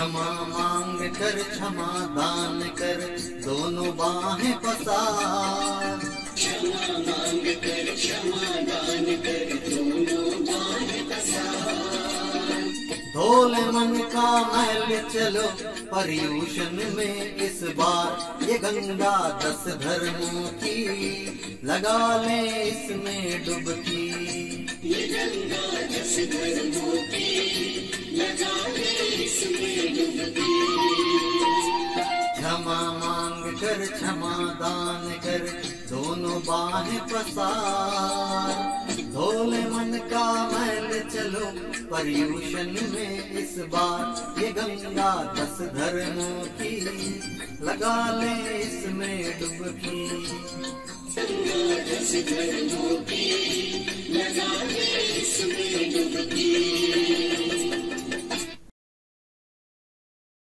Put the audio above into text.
क्षमा मांग कर क्षमा दान कर दोनों बाहें पसार। क्षमा मांग कर क्षमा दान कर दोनों बाहें पसार। धोले मन का मैल चलो पर्यूषण में इस बार, ये गंगा 10 धर्मों की लगा ले इसमें डुबकी। ये गंगा 10 धर्मों की लगा ले इसमें डुबकी। क्षमा मांग कर क्षमा दान कर दोनों बाहें पसार। धोले मन का मैल चलो पर्यूषण में इस बार, ये गंगा 10 धर्मों की लगा ले इसमें डुबकी। गंगा 10 धर्मों की